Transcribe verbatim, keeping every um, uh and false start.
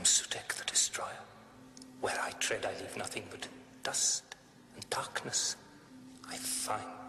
Sutekh the Destroyer. Where I tread, I leave nothing but dust and darkness. I find